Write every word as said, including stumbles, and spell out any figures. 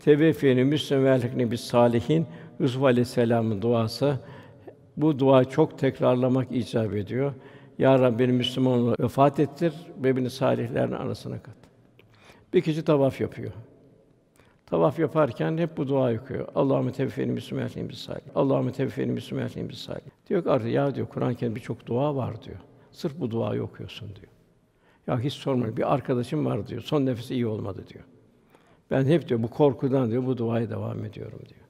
Teveffeni Müslümen ve elhikni bis salihin Yusuf Aleyhisselam'ın duası. Bu duayı çok tekrarlamak icap ediyor. Ya Rabbi beni Müslüman olarak vefat ettir ve beni salihlerin arasına kat. Bir kişi tavaf yapıyor. Tavaf yaparken hep bu duayı okuyor. Allahümme teveffeni Müslümen ve elhikni bis salihin. Allahümme teveffeni Müslümen ve elhikni bis salihin. Diyor ki artık ya diyor Kur'an-ı Kerim'de birçok dua var diyor. Sırf bu duayı okuyorsun diyor. Ya hiç sorma. Bir arkadaşım var diyor. Son nefesi iyi olmadı diyor. Ben hep diyor bu korkudan diyor bu duaya devam ediyorum diyor.